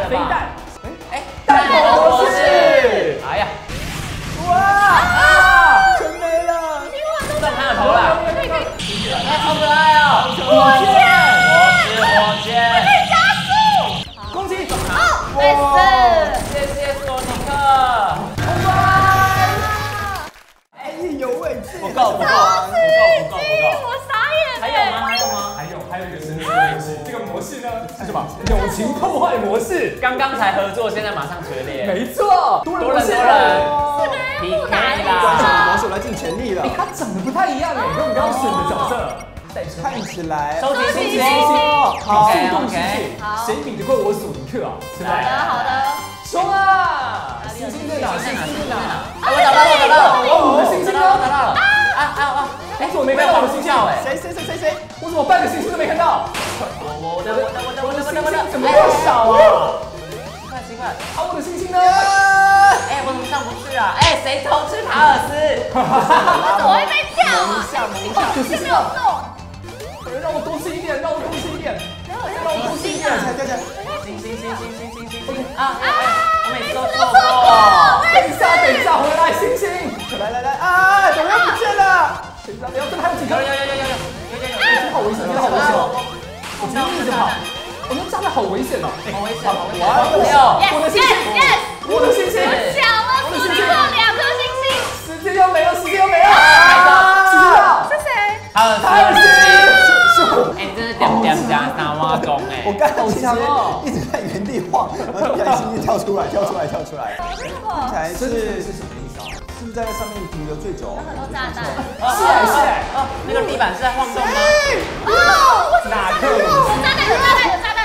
飞弹， 弹头模式。哎呀， 哇！全没了， 中他的头了。哎，好可爱哦！ 火箭， 我是火箭。 加速。 攻击， 哦，没谢谢索尼克。 哎，意犹未尽， 不够。 我傻眼。 还有吗？ 还有一个神奇的东西，这个模式呢是什么？友情破坏模式。 刚刚才合作，现在马上决裂。 没错，多人多人。PK 啦！ 魔手来尽全力了。 他长得不太一样哎，跟我们刚刚选的角色。 看起来收集星星。 好，速度星星，谁比得过我索尼克啊？对不对？ 好的。 冲啊！星星在哪？星星在哪？ 我找到了！ 我的星星呢？ 找到了！ 我怎么没看到我的星星？ 谁？ 我怎么半个星星都没看到？ 我的怎么这么少啊？ 奇怪！ 啊，我的星星呢？ 哎，我怎么上不去啊？哎，谁偷吃塔尔斯？ 怎么会被跳啊？ 可是没有动。 让我多吃一点，让我多吃一点。 然后我就星星啊。 星我每次都错过。 等一下，回来，星星， 来啊！怎么又不见了？ 等一下，这边还有几个？ 有， 好危险，好危险！我今天一直跑，我们炸弹好危险哦！ 好危险！ 我的星星，我的星星， 小了，索尼克2颗星星。 时间又没了， 是谁？ 塔尔斯。哎，你真是点加三挖工哎！ 我刚好强哦，一直在原地晃，然后不小心跳出来。看起来是什么意思啊？是不是在上面停留最久？ 很多炸弹。 是。 那个地板是在晃动吗？ 哪个？ 有炸弹！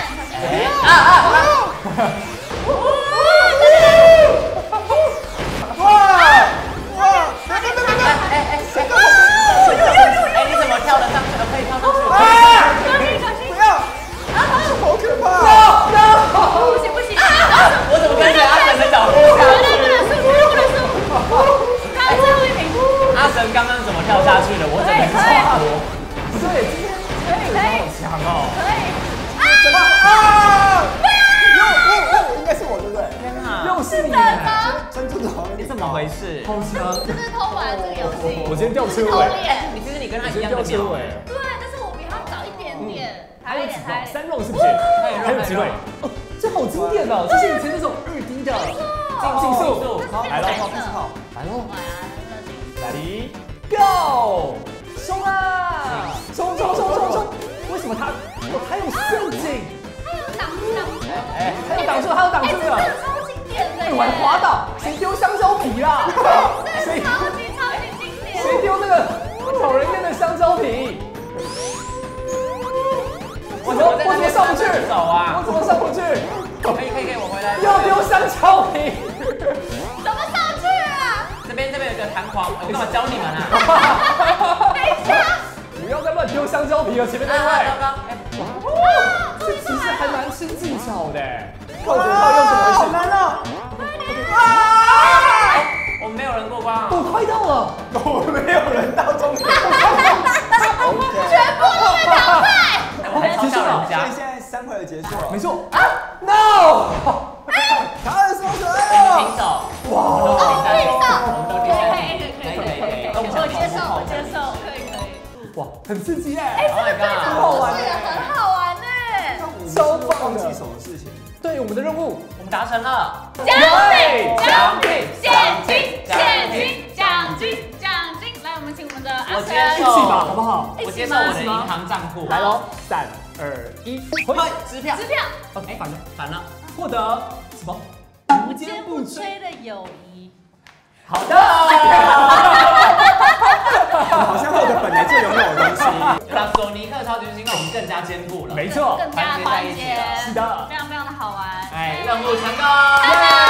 你怎么跳得上去的？可以跳上去。 不要！好可怕！ 不行！ 我怎么跟着阿神的脚步下去？ 不能输！刚最后一名。 阿神刚刚怎么跳下去的？我怎么差多？ 对，今天好强哦！ 可以。 应该是我对不对？ 天哪！ 又是你！ 珍珠头， 你怎么回事？ 好强！ 这是偷玩这个游戏。 我今天掉车尾。 其实你跟他一样的秒。 对，但是我比他早一点点。 还有几个？3 round 是不是？还有机会。哦，这好经典哦！这是以前那种2D 的竞速。 好，来了，跑。 来喽！来哩 ，Go！ 冲啊！冲！为什么他有陷阱？ 他有挡住。 他有挡住了！ 超经典的！ 我还滑倒，谁丢香蕉皮啦？ 超级经典！ 谁丢那个讨人厌的香蕉皮？我怎么上不去？我怎么上不去？ 可以，我回来。 又丢香蕉皮， 怎么上去啊？ 这边有一个弹簧，我干嘛教你们啊？ 等一下， 不要再乱丢香蕉皮了，前面那位。这其实还蛮吃技巧的。靠着靠用什么回事？ 好难哦！ 我们没有人过关啊！ 我快到了， 我没有人到终点。 全部都被淘汰。 我还嘲笑人家。 现在3回合结束了。 没错。No！ 塔尔斯好可爱哦！ 平手。 哇！ 我们都第三。 我接受，可以。 哇，很刺激耶！ Oh my god！ 很好玩耶， 很好玩哎！ 超棒的！ 忘记什么事情？ 对，我们的任务我们达成了。 奖品！来，我们请我们的阿神一起吧，好不好？ 我接受我的银行账户。 来喽，3、2、1，回支票。 哎， 反了。 获得什么？无坚不摧的友谊。 好的。 好像获得本来就拥有的东西。 让索尼克超级星让我们更加坚固了。 没错， 更加团结。 是的， 非常的好玩。 哎，任务成功！